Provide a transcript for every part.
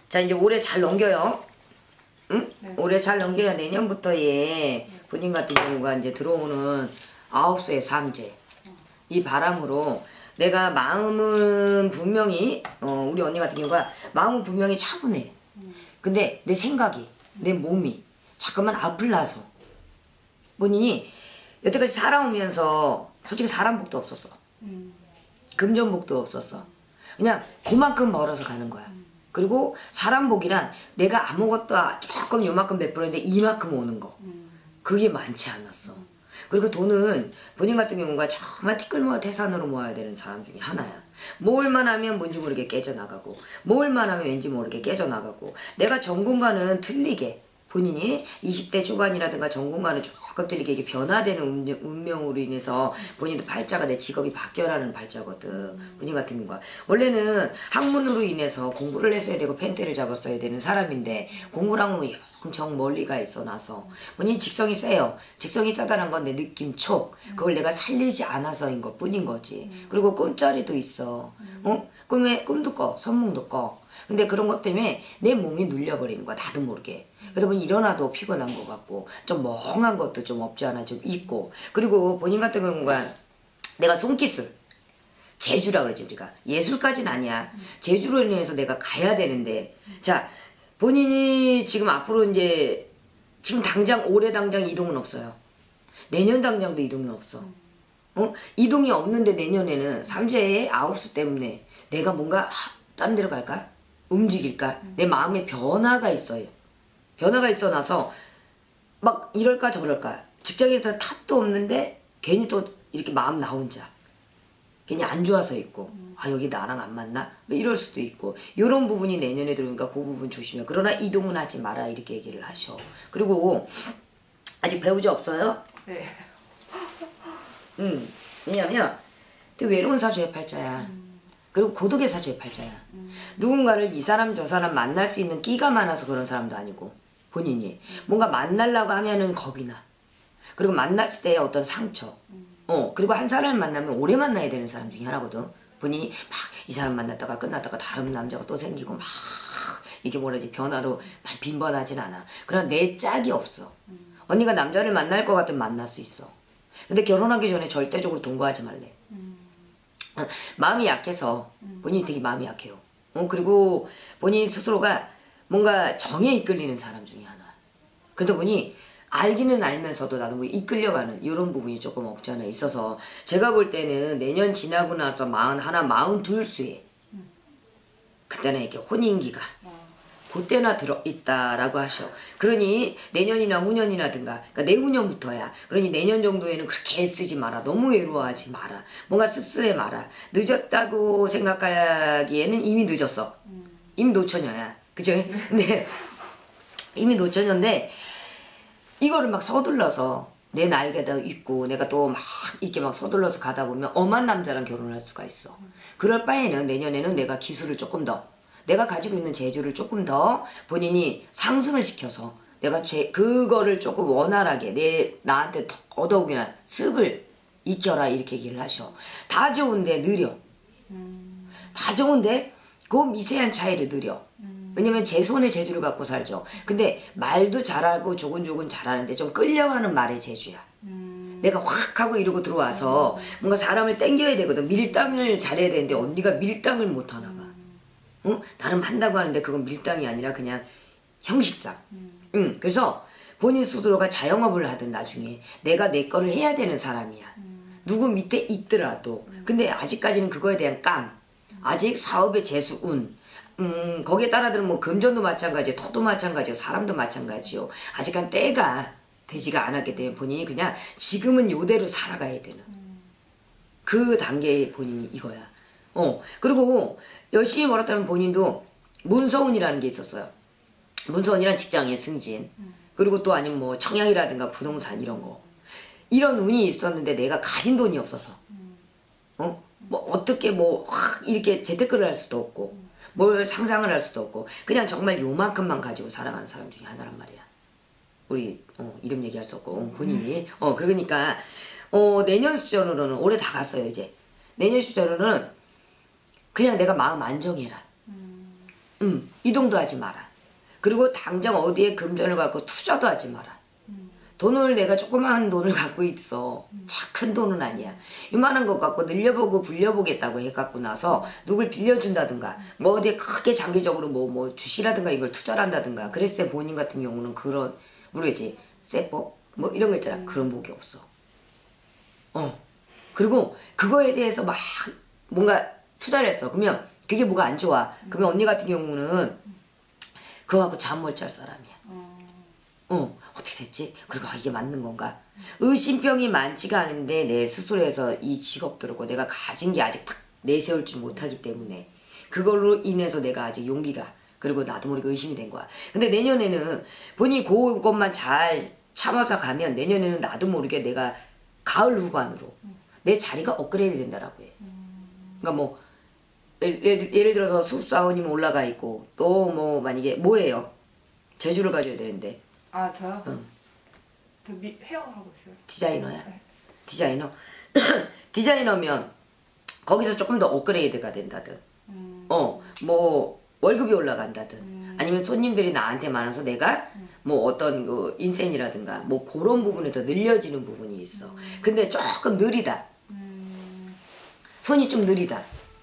자, 이제 올해 잘 넘겨요. 응? 네. 올해 잘 넘겨야 내년부터의 본인 같은 경우가 이제 들어오는 9수의 삼재. 이 바람으로 내가 마음은 분명히 우리 언니 같은 경우가 마음은 분명히 차분해. 근데 내 생각이 내 몸이 잠깐만 아플라서 본인이 여태까지 살아오면서 솔직히 사람 복도 없었어. 금전 복도 없었어. 그냥 그만큼 벌어서 가는 거야. 그리고 사람 복이란 내가 아무것도 조금 요만큼 베풀었는데 이만큼 오는 거. 그게 많지 않았어. 그리고 돈은 본인 같은 경우가 정말 티끌모아 태산으로 모아야 되는 사람 중에 하나야. 모을만 하면 뭔지 모르게 깨져나가고 모을만 하면 왠지 모르게 깨져나가고 내가 전공과는 틀리게 본인이 20대 초반이라든가 전공과는 조금 틀리게 이게 변화되는 운명으로 인해서 본인도 팔자가 내 직업이 바뀌어라는 팔자거든. 본인 같은 경우가 원래는 학문으로 인해서 공부를 했어야 되고 펜테를 잡았어야 되는 사람인데 공부를 하면 엄청 멀리가 있어 놔서 본인 직성이 세요. 직성이 세다는 건 내 느낌 촉 그걸 내가 살리지 않아서인 것 뿐인 거지. 그리고 꿈자리도 있어. 꿈도 꿔 선몽도 꿔. 근데 그런 것 때문에 내 몸이 눌려버리는 거야. 나도 모르게. 그러다 보니 일어나도 피곤한 것 같고 좀 멍한 것도 좀 없지 않아 좀 있고. 그리고 본인 같은 경우가 내가 손기술 재주라 그러지 우리가. 예술까지는 아니야. 재주로 인해서 내가 가야 되는데 자 본인이 지금 앞으로 이제 지금 당장 올해 당장 이동은 없어요. 내년 당장도 이동이 없어. 이동이 없는데 내년에는 삼재의 아홉수 때문에 내가 뭔가 다른 데로 갈까? 움직일까? 내 마음에 변화가 있어요. 변화가 있어 나서 막 이럴까 저럴까 직장에서 탓도 없는데 괜히 또 이렇게 마음 나 혼자 괜히 안 좋아서 있고 아 여기 나랑 안 맞나? 뭐 이럴 수도 있고 이런 부분이 내년에 들어오니까 그 부분 조심해. 그러나 이동은 하지 마라 이렇게 얘기를 하셔. 그리고 아직 배우자 없어요? 네. 왜냐면 되게 외로운 사주의 팔자야. 그리고 고독의 사주의 팔자야. 누군가를 이 사람 저 사람 만날 수 있는 끼가 많아서 그런 사람도 아니고 본인이 뭔가 만나려고 하면은 겁이 나. 그리고 만났을 때의 어떤 상처. 그리고 한 사람을 만나면 오래 만나야 되는 사람 중에 하나거든. 본인이 막 이 사람 만났다가 끝났다가 다른 남자가 또 생기고 막 이게 뭐라지 변화로 막 빈번하진 않아. 그러나 내 짝이 없어. 언니가 남자를 만날 것 같으면 만날 수 있어. 근데 결혼하기 전에 절대적으로 동거하지 말래. 마음이 약해서 본인이 되게 마음이 약해요. 그리고 본인 스스로가 뭔가 정에 이끌리는 사람 중에 하나. 그러다 보니 알기는 알면서도 나도 뭐 이끌려가는 이런 부분이 조금 없지 않아 있어서 제가 볼 때는 내년 지나고 나서 41, 42수에 그때는 이렇게 혼인기가 그때나 들어있다라고 하셔. 그러니 내년이나 후년이나든가 그러니까 내후년부터야. 그러니 내년 정도에는 그렇게 애쓰지 마라. 너무 외로워하지 마라. 뭔가 씁쓸해 마라. 늦었다고 생각하기에는 이미 늦었어. 이미 노처녀야. 그죠? 근데 이미 노처녀인데 이거를 막 서둘러서 내 나이가 다 있고 내가 또 막 이렇게 막 서둘러서 가다 보면 엄한 남자랑 결혼할 수가 있어. 그럴 바에는 내년에는 내가 기술을 조금 더 내가 가지고 있는 재주를 조금 더 본인이 상승을 시켜서 내가 그거를 조금 원활하게 나한테 더더욱이나 습을 익혀라 이렇게 얘기를 하셔. 다 좋은데 느려. 다 좋은데 그 미세한 차이를 느려. 왜냐면 제 손에 재주를 갖고 살죠. 근데 말도 잘하고 조곤조곤 잘하는데 좀 끌려가는 말의 재주야. 내가 확 하고 이러고 들어와서 뭔가 사람을 땡겨야 되거든. 밀당을 잘해야 되는데 언니가 밀당을 못하나 봐. 나름 한다고 하는데 그건 밀당이 아니라 그냥 형식상. 그래서 본인 스스로가 자영업을 하든 나중에 내가 내 거를 해야 되는 사람이야. 누구 밑에 있더라도. 근데 아직까지는 그거에 대한 깡. 아직 사업의 재수, 운. 거기에 따라들은 뭐 금전도 마찬가지요. 토도 마찬가지요. 사람도 마찬가지요. 아직은 때가 되지가 않았기 때문에 본인이 그냥 지금은 요대로 살아가야 되는 그 단계의 본인이 이거야. 그리고 열심히 벌었다면 본인도 문서운이라는 게 있었어요. 문서운이란 직장의 승진. 그리고 또 아니면 뭐 청약이라든가 부동산 이런 거. 이런 운이 있었는데 내가 가진 돈이 없어서. 뭐 어떻게 뭐 확 이렇게 재테크를 할 수도 없고 뭘 상상을 할 수도 없고 그냥 정말 요만큼만 가지고 살아가는 사람 중에 하나란 말이야. 우리 이름 얘기할 수 없고 본인이 그러니까 내년 수저로는 올해 다 갔어요 이제. 내년 수저로는 그냥 내가 마음 안정해라. 이동도 하지 마라. 그리고 당장 어디에 금전을 갖고 투자도 하지 마라. 돈을 내가 조그마한 돈을 갖고 있어. 큰 돈은 아니야. 이만한 것 갖고 늘려보고 불려보겠다고 해갖고 나서 누굴 빌려준다든가 뭐 어디에 크게 장기적으로 뭐 주식이라든가 이걸 투자를 한다든가 그랬을 때 본인 같은 경우는 그런 모르겠지 세법 뭐 이런 거 있잖아. 그런 복이 없어. 그리고 그거에 대해서 막 뭔가 투자를 했어. 그러면 그게 뭐가 안 좋아. 그러면 언니 같은 경우는 그거 갖고 잠 못 잘 사람이야. 어떻게 됐지? 그리고 이게 맞는 건가? 의심병이 많지가 않은데 내 스스로에서 이 직업 들었고 내가 가진 게 아직 딱 내세울지 못하기 때문에 그걸로 인해서 내가 아직 용기가 그리고 나도 모르게 의심이 된 거야. 근데 내년에는 본인이 그것만 잘 참아서 가면 내년에는 나도 모르게 내가 가을 후반으로 내 자리가 업그레이드 된다라고 해. 그러니까 뭐 예를 들어서 수습사원님 올라가 있고 또 뭐 만약에 뭐예요? 재주를 가져야 되는데 저요? 저 헤어 하고 있어요. 디자이너야? 네. 디자이너? 디자이너면 거기서 조금 더 업그레이드가 된다든 뭐 월급이 올라간다든 아니면 손님들이 나한테 많아서 내가 뭐 어떤 그 인센이라든가 뭐 그런 부분에 더 늘려지는 부분이 있어. 근데 조금 느리다. 손이 좀 느리다.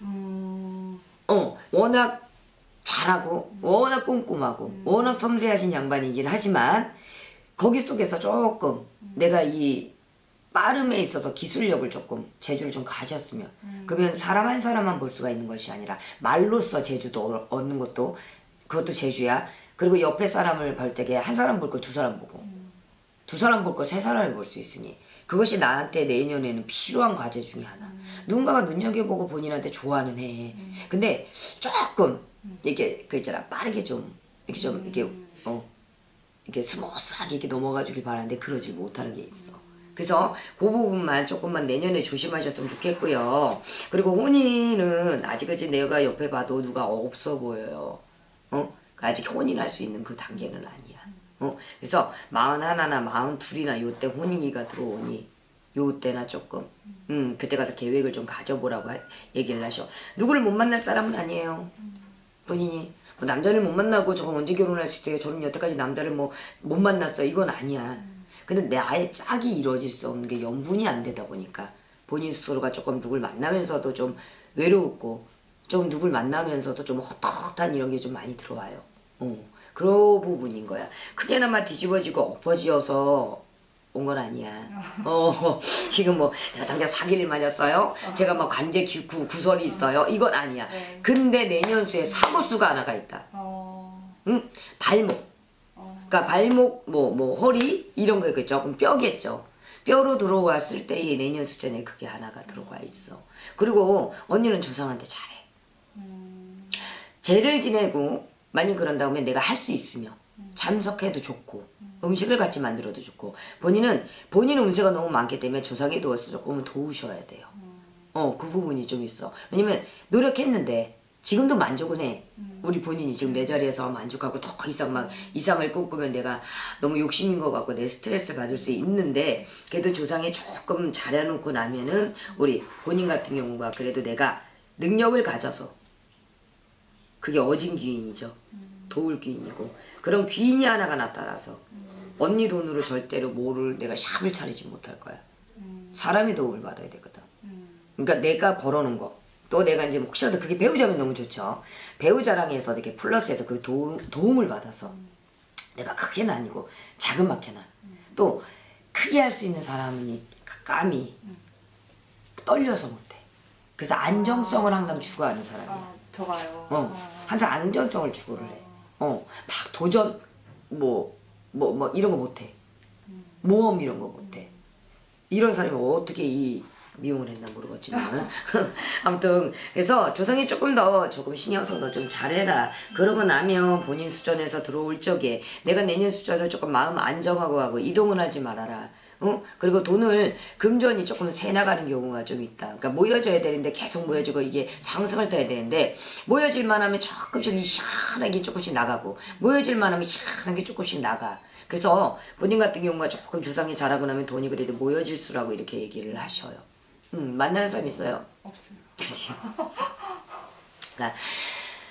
워낙 잘하고 워낙 꼼꼼하고 워낙 섬세하신 양반이긴 하지만 거기 속에서 조금 내가 이 빠름에 있어서 기술력을 조금 재주를 좀 가졌으면 그러면 사람 한 사람만 볼 수가 있는 것이 아니라 말로써 재주도 얻는 것도 그것도 재주야. 그리고 옆에 사람을 볼 때에 한 사람 볼 거 두 사람 보고 두 사람 볼 거 세 사람을 볼 수 있으니 그것이 나한테 내년에는 필요한 과제 중에 하나. 누군가가 눈여겨보고 본인한테 좋아는 해. 근데 조금 이렇게 그 있잖아 빠르게 좀 이렇게 이렇게 스무스하게 이렇게 넘어가주길 바라는데 그러지 못하는 게 있어. 그래서 그 부분만 조금만 내년에 조심하셨으면 좋겠고요. 그리고 혼인은 아직까지 내가 옆에 봐도 누가 없어 보여요. 아직 혼인할 수 있는 그 단계는 아니야. 그래서 41나 42이나 요때 혼인기가 들어오니 요때나 조금 그때 가서 계획을 좀 가져보라고 얘기를 하셔. 누구를 못 만날 사람은 아니에요. 본인이 뭐 남자를 못 만나고 저거 언제 결혼할 수 있어요. 저는 여태까지 남자를 뭐 못 만났어. 이건 아니야. 근데 내 아예 짝이 이루어질 수 없는 게 연분이 안 되다 보니까 본인 스스로가 조금 누굴 만나면서도 좀 외로웠고 좀 누굴 만나면서도 좀 헛헛한 이런 게 좀 많이 들어와요. 그런 부분인 거야. 크게나마 뒤집어지고 엎어지어서 온 건 아니야. 지금 뭐 내가 당장 사기를 맞았어요. 제가 뭐 관제 구설이 있어요. 이건 아니야. 근데 내년수에 사고수가 하나가 있다. 응? 발목. 그러니까 발목, 뭐 허리 이런 거 조금 뼈겠죠. 뼈로 들어왔을 때의 내년 수준에 그게 하나가 들어가 있어. 그리고 언니는 조상한테 잘해. 죄를 지내고 만약 그런 다음에 내가 할 수 있으면 참석해도 좋고 음식을 같이 만들어도 좋고 본인은 운세가 너무 많기 때문에 조상이 도와서 조금은 도우셔야 돼요. 그 부분이 좀 있어. 왜냐면 노력했는데 지금도 만족은 해. 우리 본인이 지금 내 자리에서 만족하고 더 이상 막 이상을 꿈꾸면 내가 너무 욕심인 것 같고 내 스트레스를 받을 수 있는데 그래도 조상이 조금 잘해놓고 나면은 우리 본인 같은 경우가 그래도 내가 능력을 가져서 그게 어진 귀인이죠. 도울 귀인이고 그런 귀인이 하나가 나타나서 언니 돈으로 절대로 뭐를 내가 샵을 차리지 못할 거야. 사람이 도움을 받아야 되거든. 그러니까 내가 벌어놓은 거 또 내가 이제 혹시라도 그게 배우자면 너무 좋죠. 배우자랑 해서 이렇게 플러스해서 그 도움을 받아서 내가 크게는 아니고 자그맣게나 또 크게 할 수 있는 사람은 감히 떨려서 못해. 그래서 안정성을 항상 추구하는 사람이야. 저가요? 항상 안정성을 추구를 해. 막 도전 뭐 이런 거 못해. 모험 이런 거 못해. 이런 사람이 어떻게 이 미용을 했나 모르겠지만 아무튼 그래서 조상이 조금 신경 써서 좀 잘해라. 그러고 나면 본인 수전에서 들어올 적에 내가 내년 수전을 조금 마음 안정하고 하고 이동을 하지 말아라. 그리고 돈을 금전이 조금 새 나가는 경우가 좀 있다. 그러니까 모여져야 되는데 계속 모여지고 이게 상승을 타야 되는데 모여질만 하면 조금씩 희한하게 조금씩 나가고 모여질만 하면 희한하게 조금씩 나가. 그래서 본인 같은 경우가 조금 조상이 잘하고 나면 돈이 그래도 모여질 수라고 이렇게 얘기를 하셔요. 만나는 사람 있어요? 없어요. 그치? 그러니까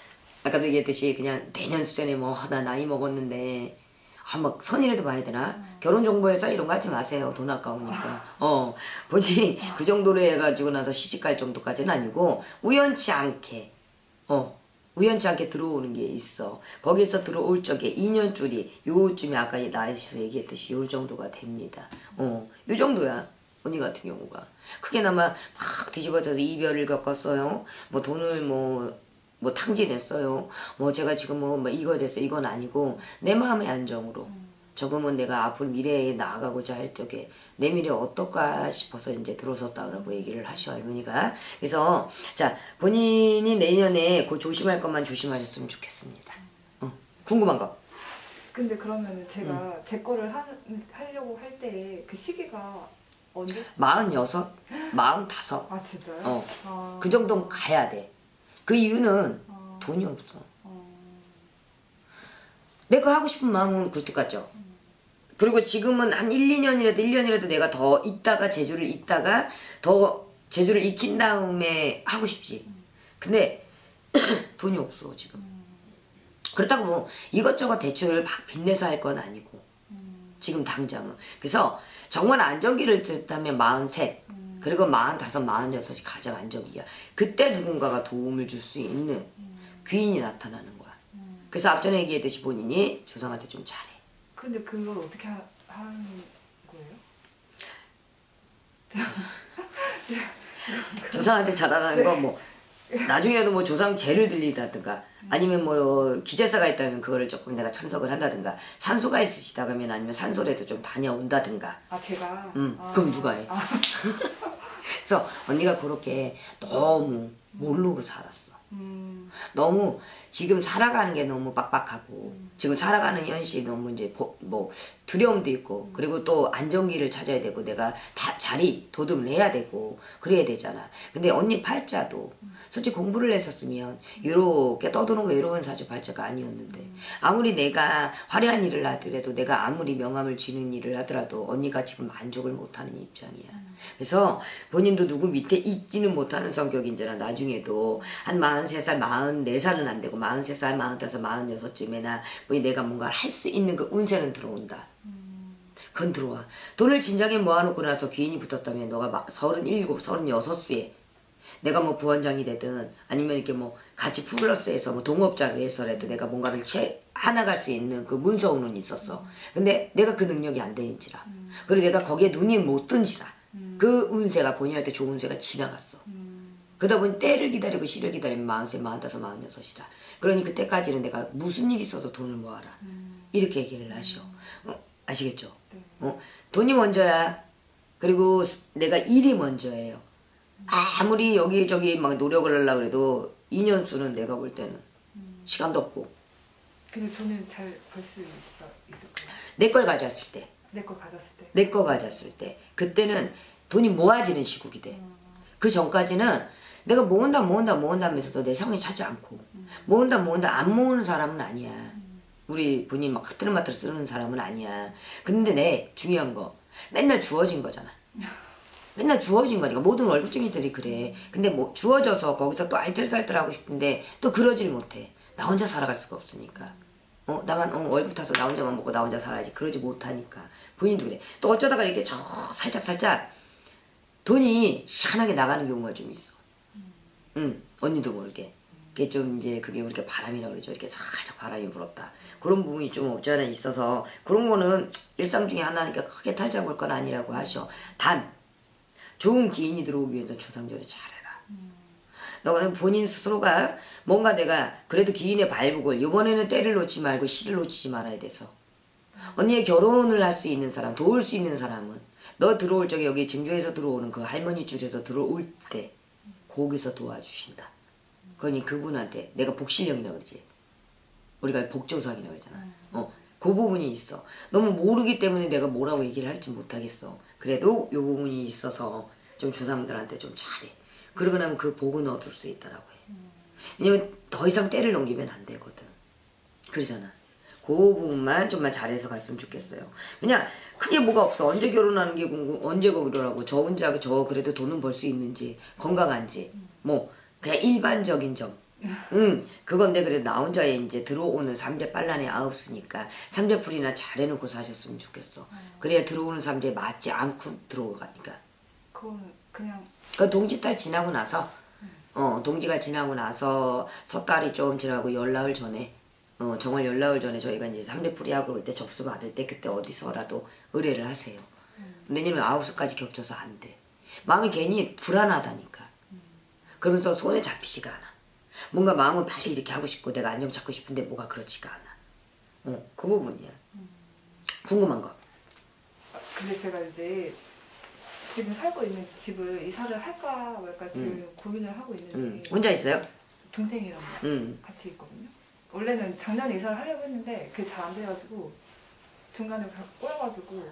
아까도 얘기했듯이 그냥 내년 수전에 뭐 나 나이 먹었는데 막 선이라도 봐야 되나? 결혼정보회사 이런 거 하지 마세요. 돈 아까우니까. 본인이 그 정도로 해가지고 나서 시집갈 정도까지는 아니고 우연치 않게 우연치 않게 들어오는 게 있어. 거기서 들어올 적에 2년줄이 요쯤에 아까 나이씨도 얘기했듯이 요 정도가 됩니다. 요 정도야. 언니 같은 경우가. 크게나마 막 뒤집어져서 이별을 겪었어요. 뭐 돈을 뭐 탕진했어요. 뭐 제가 지금 뭐 이거 됐어. 이건 아니고 내 마음의 안정으로. 조금은 내가 앞으로 미래에 나아가고자 할 적에 내 미래 어떨까 싶어서 이제 들어섰다고 얘기를 하셔 할머니가. 그래서 자 본인이 내년에 그 조심할 것만 조심하셨으면 좋겠습니다. 궁금한 거. 근데 그러면은 제가 제 거를 하려고 할 때 그 시기가 언제? 46, 45. 아 진짜요? 그 정도는 가야 돼. 그 이유는 돈이 없어. 내 거 하고 싶은 마음은 굴뚝 같죠? 그리고 지금은 한 1년이라도 내가 더 있다가 제주를 있다가 더 제주를 익힌 다음에 하고 싶지. 근데 돈이 없어 지금. 그렇다고 뭐 이것저것 대출을 막 빚내서 할 건 아니고 지금 당장은. 그래서 정말 안정기를 듣다면 43 그리고 45, 46이 가장 안정기야. 그때 누군가가 도움을 줄 수 있는 귀인이 나타나는 거야. 그래서 앞전에 얘기했듯이 본인이 조상한테 좀 잘해. 근데 그걸 어떻게 하는 거예요? 조상한테 잘하는 거 뭐 나중에라도 뭐 조상 제를 들리다든가 아니면 뭐 기재사가 있다면 그거를 조금 내가 참석을 한다든가 산소가 있으시다 그러면 아니면 산소라도 좀 다녀온다든가. 아 제가? 그럼 누가 해? 그래서 언니가 그렇게 너무 모르고 살았어. 너무 지금 살아가는 게 너무 빡빡하고 지금 살아가는 현실이 너무 이제 뭐 두려움도 있고 그리고 또 안정기를 찾아야 되고 내가 다 자리 도듬을 해야 되고 그래야 되잖아. 근데 언니 팔자도 솔직히 공부를 했었으면 이렇게 떠드는 외로운 사주 팔자가 아니었는데 아무리 내가 화려한 일을 하더라도 내가 아무리 명함을 쥐는 일을 하더라도 언니가 지금 만족을 못하는 입장이야. 그래서 본인도 누구 밑에 있지는 못하는 성격인지라 나중에도 한 43살, 44살은 안 되고 43살, 45, 46쯤에나 내가 뭔가를 할 수 있는 그 운세는 들어온다. 그건 들어와. 돈을 진작에 모아놓고 나서 귀인이 붙었다면 너가 막 37, 36수에 내가 뭐 부원장이 되든 아니면 이렇게 뭐 같이 플러스해서 뭐 동업자로 해서라도 내가 뭔가를 해나갈 수 있는 그 문서운은 있었어. 근데 내가 그 능력이 안 되는지라. 그리고 내가 거기에 눈이 못 뜬지라. 그 운세가 본인한테 좋은 운세가 지나갔어. 그러다 보니 때를 기다리고 시를 기다리면 43, 45, 46이라. 그러니 그때까지는 내가 무슨 일이 있어도 돈을 모아라. 이렇게 얘기를 하셔. 아시겠죠? 돈이 먼저야. 그리고 내가 일이 먼저예요. 아무리 여기저기 막 노력을 하려고 해도 2년수는 내가 볼 때는 시간도 없고. 근데 돈을 잘 벌 수 있을까요? 내 걸 가졌을 때. 내 걸 가졌을 때? 내 거 가졌을 때. 그때는 돈이 모아지는 시국이 돼. 그 전까지는 내가 모은다 하면서도 내 성에 차지 않고 모은다 안 모으는 사람은 아니야. 우리 본인 막 흐트러마트러 쓰는 사람은 아니야. 근데 내 중요한 거 맨날 주어진 거잖아. 맨날 주어진 거니까 모든 월급쟁이들이 그래. 근데 뭐 주어져서 거기서 또 알뜰살뜰 하고 싶은데 또 그러질 못해. 나 혼자 살아갈 수가 없으니까. 나만 월급 타서 나 혼자만 먹고 나 혼자 살아야지. 그러지 못하니까. 본인도 그래. 또 어쩌다가 이렇게 살짝 돈이 시원하게 나가는 경우가 좀 있어. 언니도 모르게. 그게 좀 이제 그게 우리가 바람이라고 그러죠. 이렇게 살짝 바람이 불었다. 그런 부분이 좀 없지 않아 있어서 그런 거는 일상 중에 하나니까 크게 탈자 볼 건 아니라고 하셔. 단 좋은 기인이 들어오기 위해서 조상절에 잘해라. 너가 본인 스스로가 뭔가 내가 그래도 기인의 발복을 이번에는 때를 놓지 말고 시를 놓치지 말아야 돼서 언니의 결혼을 할 수 있는 사람, 도울 수 있는 사람은 너 들어올 적에 여기 증조에서 들어오는 그 할머니 줄에서 들어올 때 거기서 도와주신다. 그러니 그분한테 내가 복실령이라고 그러지. 우리가 복조상이라고 그러잖아. 그 부분이 있어. 너무 모르기 때문에 내가 뭐라고 얘기를 할지 못하겠어. 그래도 요 부분이 있어서 좀 조상들한테 좀 잘해. 그러고 나면 그 복은 얻을 수 있다라고 해. 왜냐면 더 이상 때를 넘기면 안 되거든. 그러잖아. 그 부분만 좀만 잘해서 갔으면 좋겠어요. 그냥 크게 뭐가 없어. 언제 결혼하는 게 언제 결혼하고 저 혼자 저 그래도 돈은 벌 수 있는지 건강한지 뭐 그냥 일반적인 점 그건데 그래도 나 혼자 이제 들어오는 삼재 빨란에 아홉수니까 삼재풀이나 잘 해놓고 사셨으면 좋겠어. 그래야 들어오는 삼재에 맞지 않고 들어가니까. 그거는 그냥 그 동지달 지나고 나서 동지가 지나고 나서 섣달이 좀 지나고 열나흘 전에 정말 열나흘 전에 저희가 이제 삼재풀이하고 올 때 접수 받을 때 그때 어디서라도 의뢰를 하세요. 내년에 아홉수까지 겹쳐서 안 돼. 마음이 괜히 불안하다니까. 그러면서 손에 잡히지가 않아. 뭔가 마음은 빨리 이렇게 하고 싶고 내가 안정 찾고 싶은데 뭐가 그렇지가 않아. 그 부분이야. 궁금한 거. 근데 제가 이제 지금 살고 있는 집을 이사를 할까 말까 지금 고민을 하고 있는데 혼자 있어요? 동생이랑 같이 있거든요. 원래는 작년에 이사를 하려고 했는데 그게 잘 안 돼가지고 중간에 꼬여가지고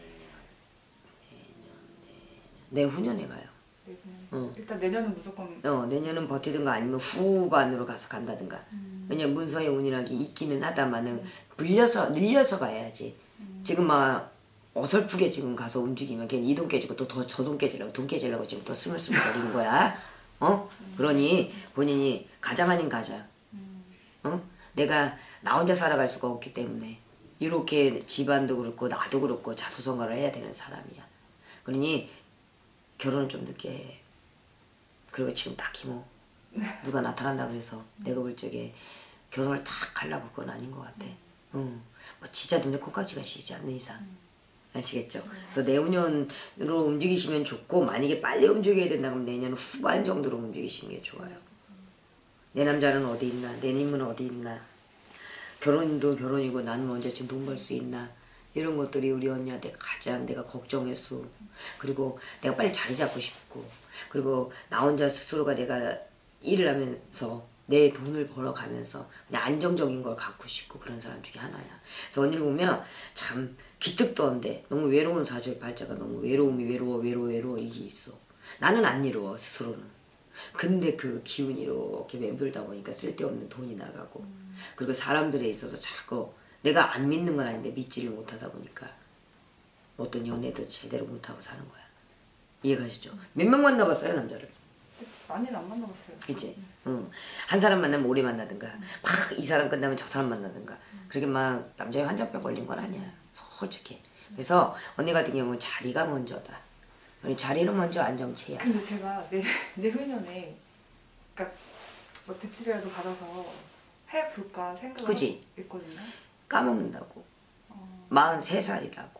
내후년에 가요. 일단 내년은 무조건 내년은 버티든가 아니면 후반으로 가서 간다든가. 왜냐면 문서의 운이라기 있기는 하다마는 늘려서 가야지. 지금 막 어설프게 지금 가서 움직이면 걔는 이 돈 깨지고 또 더 저 돈 깨지려고 지금 더 스물스물거리는 거야. 그러니 본인이 가장 아닌 가장. 내가 나 혼자 살아갈 수가 없기 때문에 이렇게 집안도 그렇고 나도 그렇고 자수성가를 해야 되는 사람이야. 그러니 결혼을 좀 늦게 해. 그리고 지금 딱히 뭐 누가 나타난다 그래서 내가 볼 적에 결혼을 딱 하려고 그건 아닌 것 같아. 뭐 진짜 눈에 콩깍지가 씌지 않는 이상. 아시겠죠? 그래서 내후년으로 움직이시면 좋고 만약에 빨리 움직여야 된다 그러면 내년 후반 정도로 움직이시는 게 좋아요. 내 남자는 어디 있나? 내 님은 어디 있나? 결혼도 결혼이고 나는 언제쯤 돈 벌 수 있나? 이런 것들이 우리 언니한테 가장 내가 걱정했어. 그리고 내가 빨리 자리 잡고 싶고 그리고 나 혼자 스스로가 내가 일을 하면서 내 돈을 벌어가면서 그냥 안정적인 걸 갖고 싶고 그런 사람 중에 하나야. 그래서 언니를 보면 참 기특도 한데 너무 외로운 사주의 발자가 너무 외로워 이게 있어. 나는 안 외로워 스스로는. 근데 그 기운이 이렇게 맴돌다 보니까 쓸데없는 돈이 나가고 그리고 사람들에 있어서 자꾸 내가 안 믿는 건 아닌데 믿지를 못하다 보니까 어떤 연애도 제대로 못하고 사는 거야. 이해가시죠? 몇 명 만나봤어요 남자를? 많이는 안 만나봤어요. 그치? 한 사람 만나면 오래 만나든가 막 이 사람 끝나면 저 사람 만나든가 그렇게 막 남자에 환장병 걸린 건 아니야 솔직히. 그래서 언니 같은 경우는 자리가 먼저다. 우리 자리는 먼저 안정체야. 근데 제가 내후년에 그러니까 뭐 대출이라도 받아서 해볼까 생각을 그치? 하고 있거든요. 까먹는다고. 43살이라고.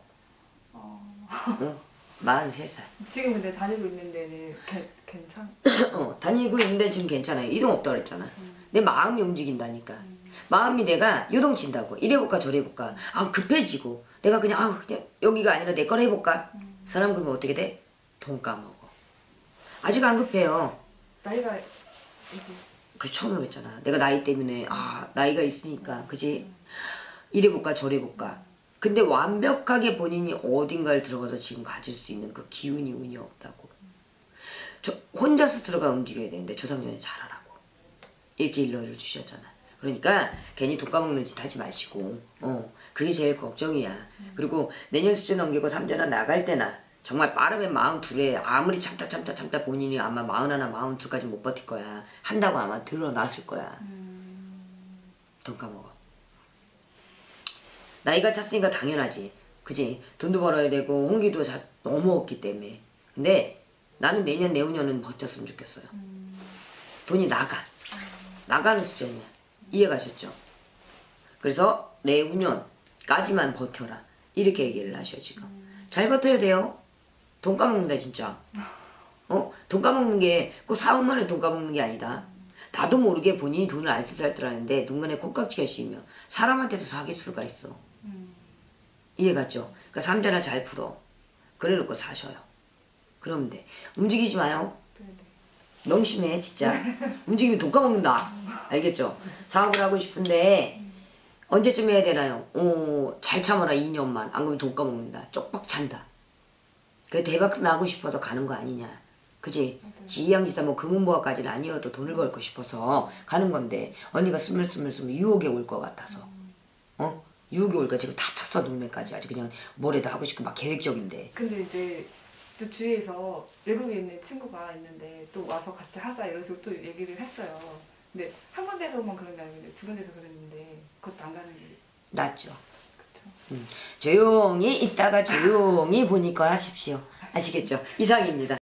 43살. 지금 근데 다니고 있는 데는 괜찮? 다니고 있는데 지금 괜찮아요. 이동 없다고 그랬잖아. 내 마음이 움직인다니까. 마음이 내가 요동친다고. 이래볼까 저래볼까. 급해지고 내가 그냥 여기가 아니라 내 걸 해볼까. 사람 그러면 어떻게 돼? 돈 까먹어. 아직 안 급해요. 나이가 이제 그 처음에 그랬잖아. 내가 나이 때문에 나이가 있으니까 그지? 이래볼까 저래볼까. 근데 완벽하게 본인이 어딘가를 들어가서 지금 가질 수 있는 그 기운이 운이 없다고. 저 혼자 스스로가 움직여야 되는데 조상년이 잘하라고 이렇게 일러를 주셨잖아. 그러니까 괜히 돈 까먹는 짓 하지 마시고 그게 제일 걱정이야. 그리고 내년 수준 넘기고 3전화 나갈 때나 정말 빠르면 42에 아무리 참다 본인이 아마 41, 42까지 못 버틸 거야. 한다고 아마 드러났을 거야. 돈 까먹어. 나이가 찼으니까 당연하지. 그지? 돈도 벌어야 되고 홍기도 너무 없기 때문에. 근데 나는 내년 내후년은 버텼으면 좋겠어요. 돈이 나가는 수준이야. 이해가셨죠? 그래서 내후년까지만 버텨라. 이렇게 얘기를 하셔 지금. 잘 버텨야 돼요. 돈 까먹는다 진짜. 돈 까먹는 게 꼭 사업만에 돈 까먹는 게 아니다. 나도 모르게 본인이 돈을 알뜰살뜰하는데 눈간에 콩깍지가 씌우면 사람한테도 사귈 수가 있어. 이해갔죠? 그러니까 삼자나 잘 풀어. 그래놓고 사셔요. 그러면 돼. 움직이지 마요. 명심해 진짜. 움직이면 돈 까먹는다. 알겠죠? 사업을 하고 싶은데 언제쯤 해야 되나요? 잘 참아라 2년만. 안 그러면 돈 까먹는다. 쪽박 찬다. 그 대박 나고 싶어서 가는 거 아니냐. 그지? 지양지사 뭐 금은보화까지는 아니어도 돈을 벌고 싶어서 가는 건데 언니가 스물스물 유혹에 올 것 같아서. 유혹이 올까 지금 다 찼어 동네까지. 아주 그냥 뭐래도 하고 싶고 막 계획적인데. 근데 이제 또 주위에서 외국에 있는 친구가 있는데 또 와서 같이 하자 이런 식으로 또 얘기를 했어요. 네, 한 군데서만 그런 게 아니고 두 군데서 그랬는데 그것도 안 가는 게 낫죠. 그쵸. 조용히 있다가 조용히 보니까 하십시오. 아시겠죠? 이상입니다.